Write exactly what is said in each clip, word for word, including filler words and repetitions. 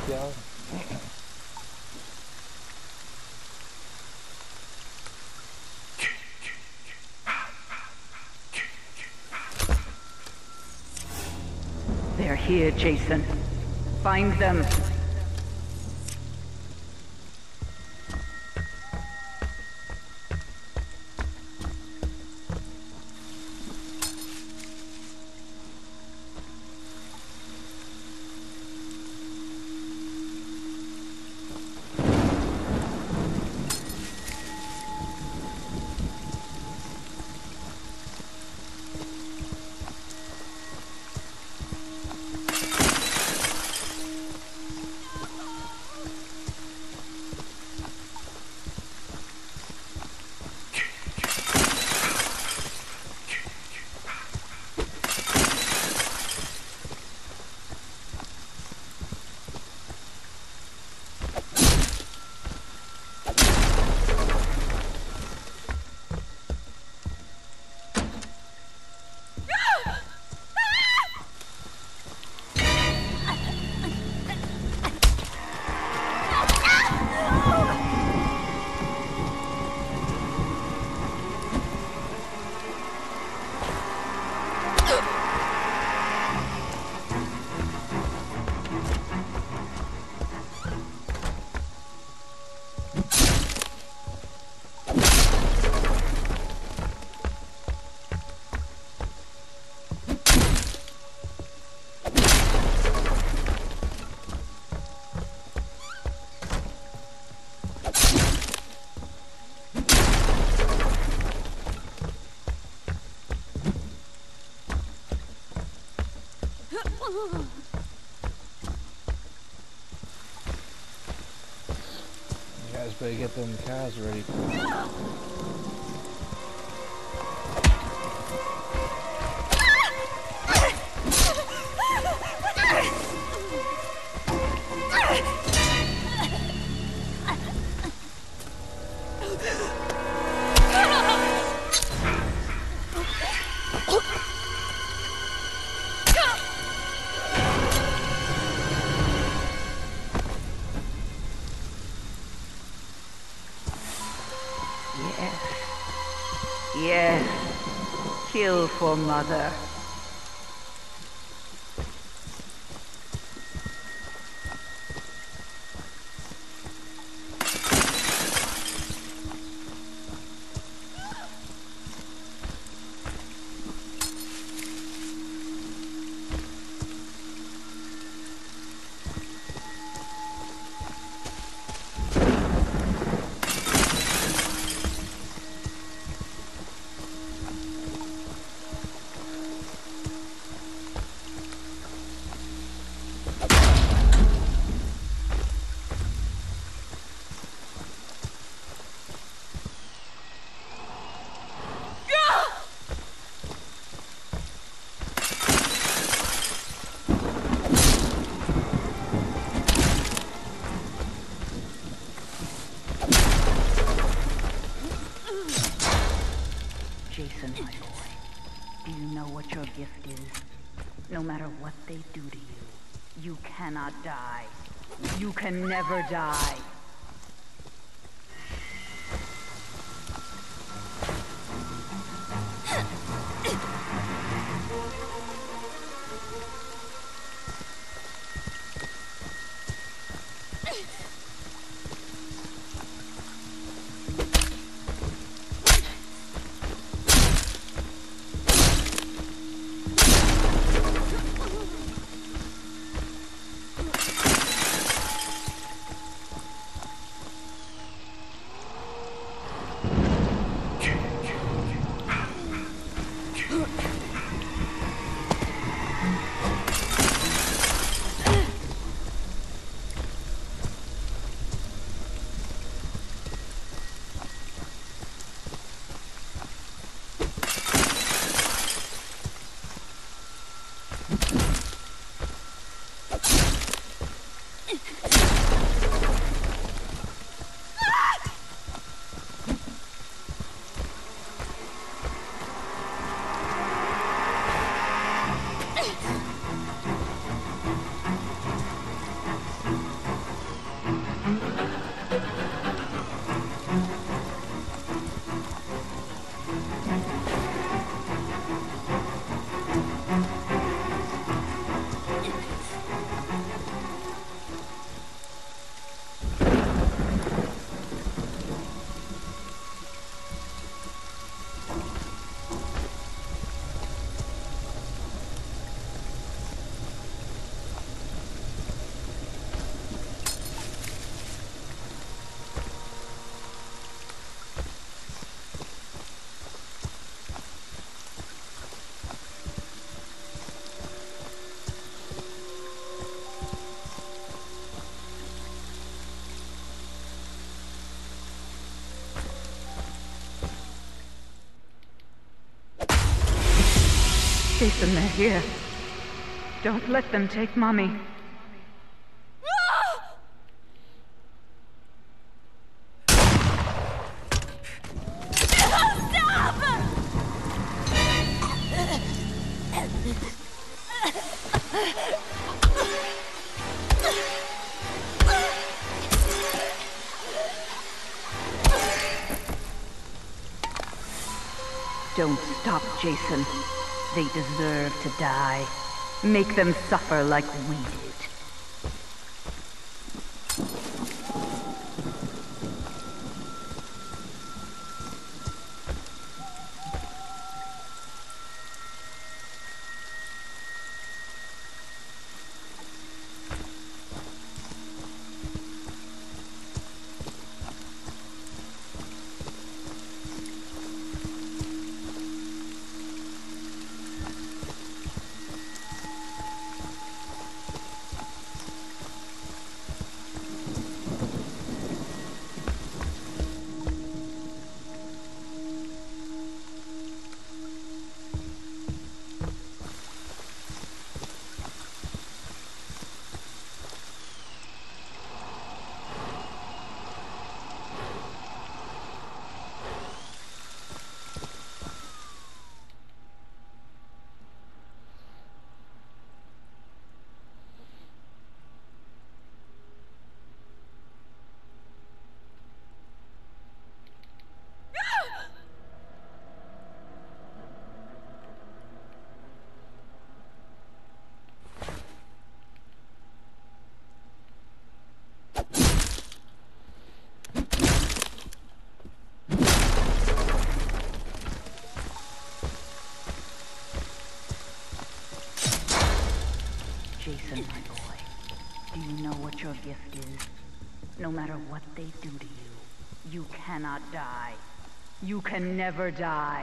y'all. They're here, Jason. Find them. You guys better get them cars ready. Yes. Kill for Mother. Jason, my boy, do you know what your gift is? No matter what they do to you, you cannot die. You can never die. Jason, they're here. Don't let them take Mommy. Don't stop, Jason. They deserve to die. Make them suffer like we did. Jason, my boy, do you know what your gift is? No matter what they do to you, you cannot die. You can never die.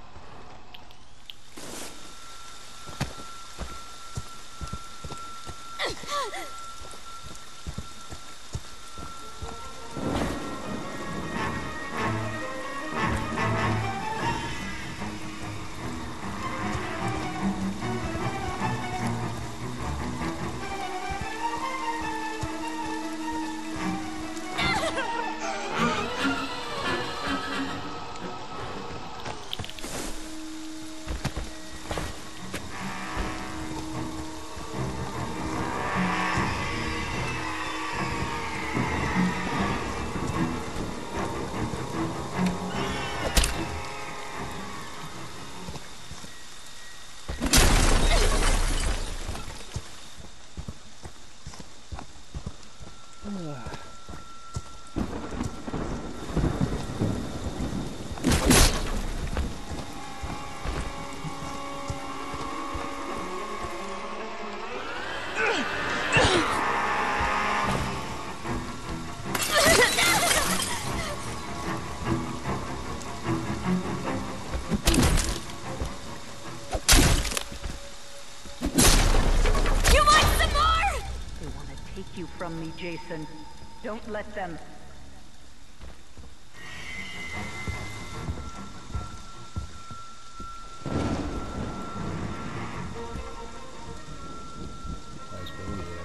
From me, Jason. Don't let them. Nice movie, yeah.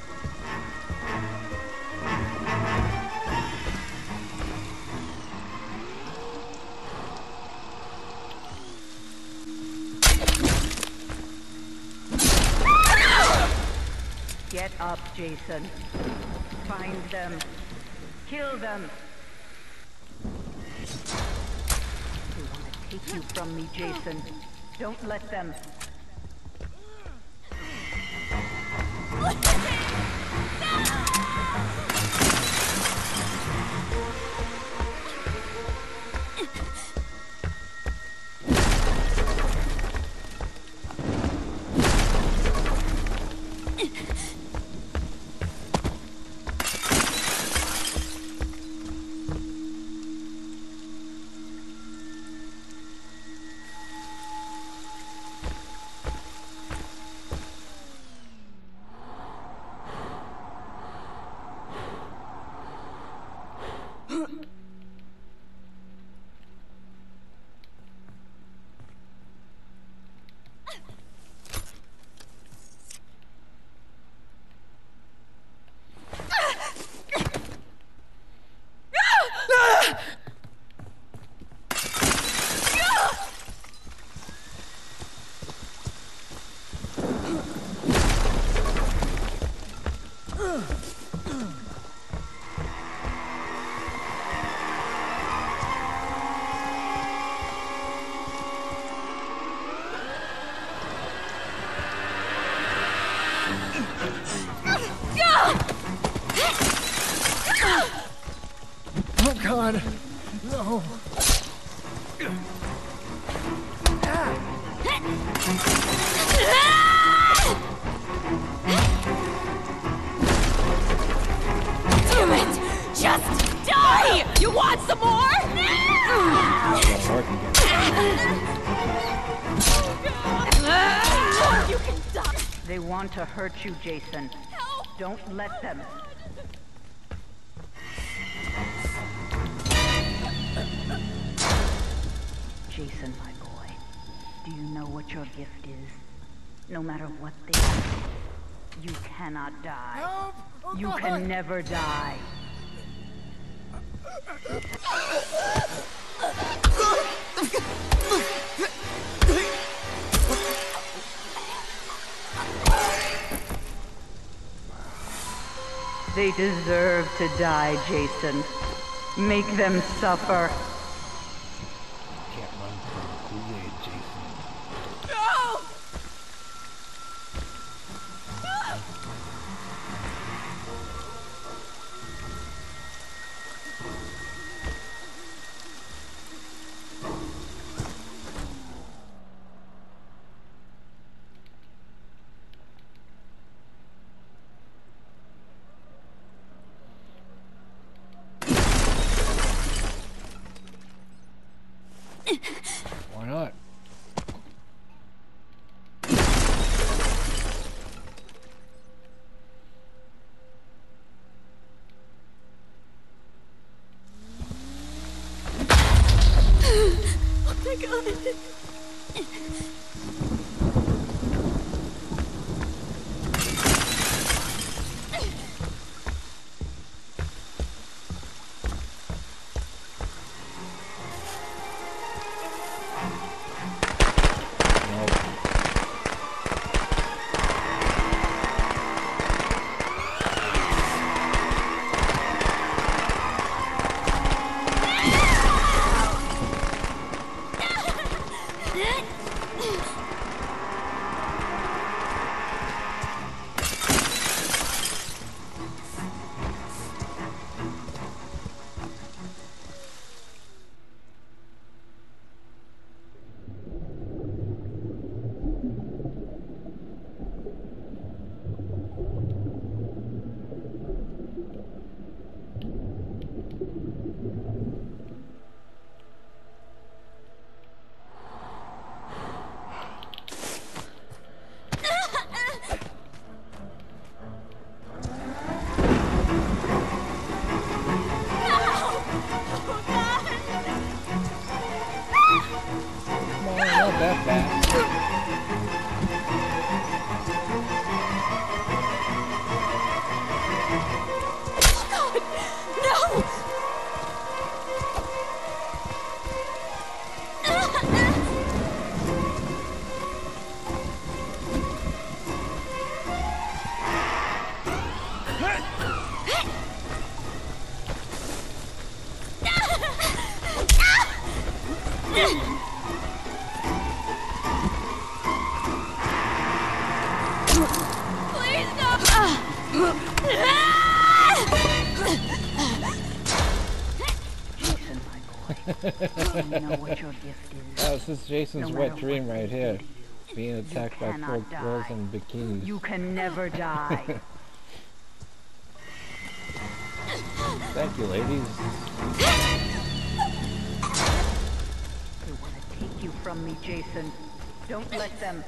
Get up, Jason. Find them. Kill them. They want to take you from me, Jason. Don't let them. Oh God, no. Damn it! Just die! You want some more? You can die! They want to hurt you, Jason. Help! Don't let them. Jason, my boy, do you know what your gift is? No matter what they do, you cannot die. Help! Oh, You God. can never die. They deserve to die, Jason. Make them suffer. Can't run from Kool-Aid, Jason. No! Why not? Oh my God! No. No, not that bad. No! Please no! Jason, my boy, do you know what your gift is? Oh, this is Jason's No wet matter dream what right they here. do to you, Being attacked by cannot four die. girls in bikinis. You can never die. Thank you, ladies. They want to take you from me, Jason. Don't let them.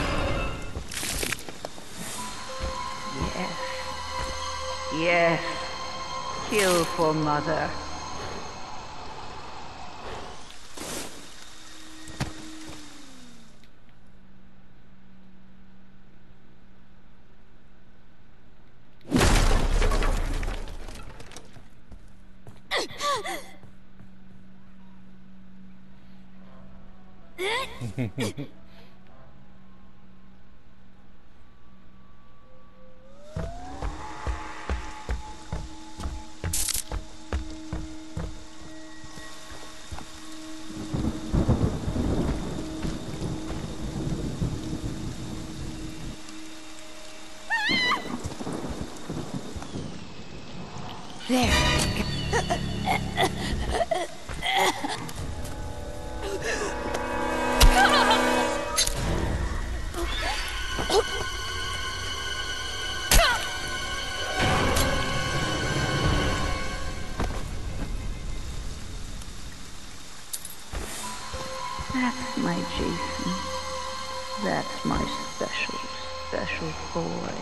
Yes. Yes. Kill for mother. That's my Jason. That's my special, special boy.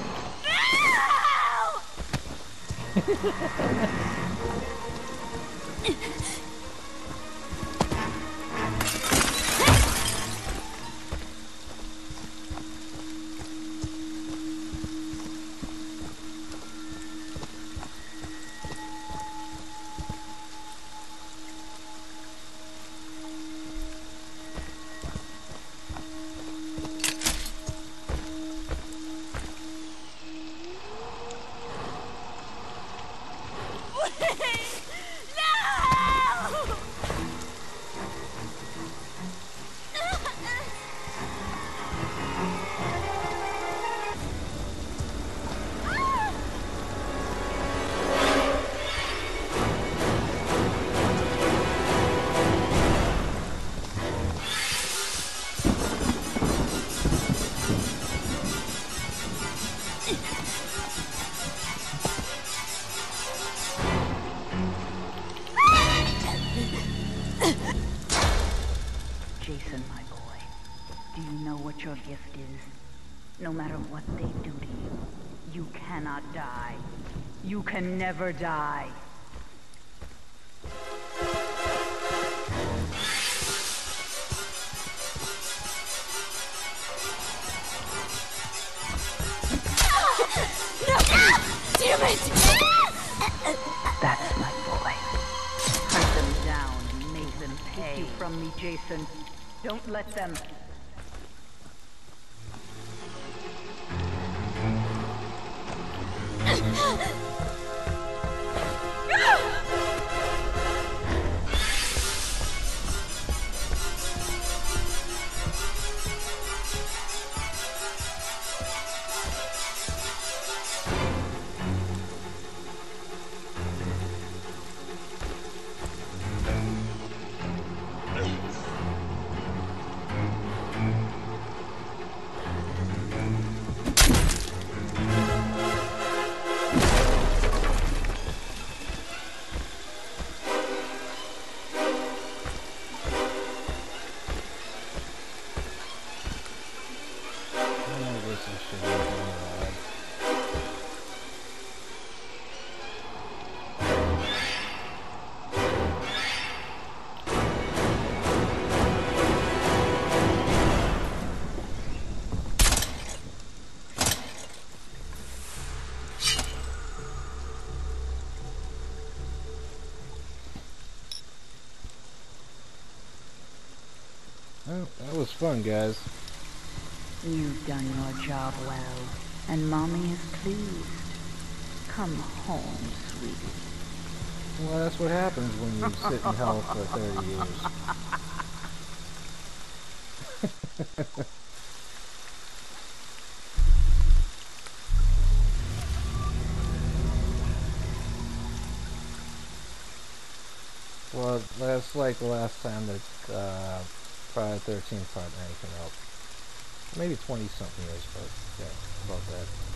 Jason, my boy, do you know what your gift is? No matter what they do to you, you cannot die. You can never die. Damn it! That's my boy. Hunt them down and make them pay. Take you from me, Jason. Don't let them. Well, that was fun, guys. You've done your job well, and Mommy is pleased. Come home, sweetie. Well, that's what happens when you sit in hell for thirty years. Well, that's like the last time that uh, Friday the thirteenth part came out. Maybe twenty something years, but yeah, about that.